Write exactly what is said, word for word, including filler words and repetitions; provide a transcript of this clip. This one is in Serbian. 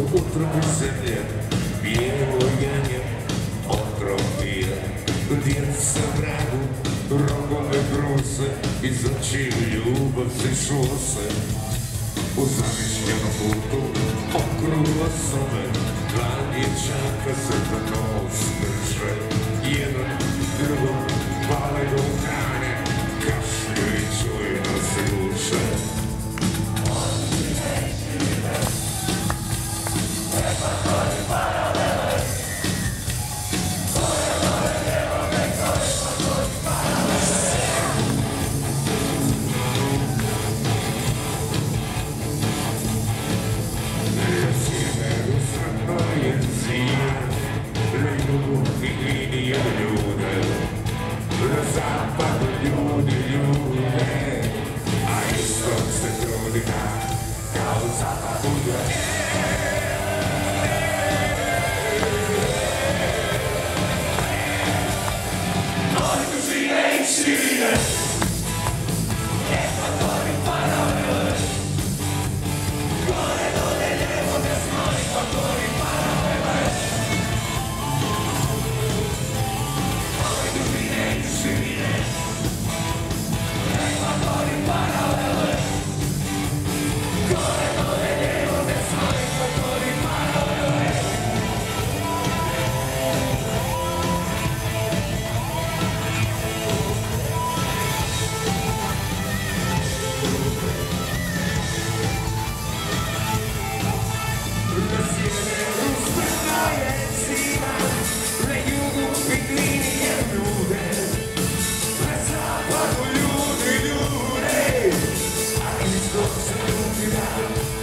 utrobi zemlje, bijelo jenje, otrofija, djeca vragu, rogove bruse, iz očiju ljubav se šuse. U zamišljenom putu, okrugla sobe, dva dječaka se za nos drže, jedan drugom pale do hrane, kašlju i čujno se guše. Zapadu ljudi ljude, a istok se trudi da kao zapad bude. Nove dužine i širine, ekvatori paralele, gore dole lijevo desno, ekvatori paralele. Nove dužine i širine, ekvatori paralele, gore dole lijevo desno, ekvatori paralele. Na sjeveru strana je zima, na jugu piklinije ljude, na zapadu ljudi ljude, a istok se trudi da